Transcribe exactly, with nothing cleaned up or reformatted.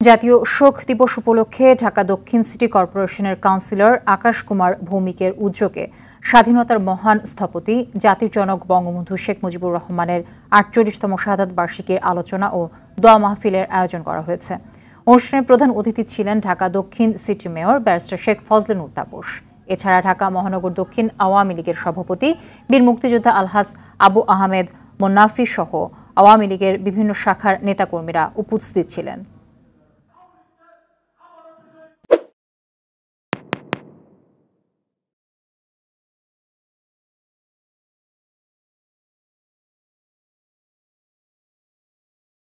জাতীয় শোক দিবস উপলক্ষে ঢাকা দক্ষিণ সিটি কর্পোরেশনের কাউন্সিলর আকাশ কুমার ভৌমিকের উদ্যোগে স্বাধীনতার মহান স্থপতি জাতির জনক বঙ্গবন্ধু শেখ মুজিবুর রহমানের আটচল্লিশতম শাহাদাত বার্ষিকীর আলোচনা ও দোয়া মাহফিলের আয়োজন করা হয়েছে। অনুষ্ঠানের প্রধান অতিথি ছিলেন ঢাকা দক্ষিণ city mayor barrister Sheikh Fazle Noor Taposh. এছাড়া ঢাকা মহানগর দক্ষিণ আওয়ামী লীগের সভাপতি বীর মুক্তিযোদ্ধা আলহাজ আবু আহমেদ মোন্নাফি সহ আওয়ামী লীগের বিভিন্ন শাখার নেতাকর্মীরা উপস্থিত ছিলেন।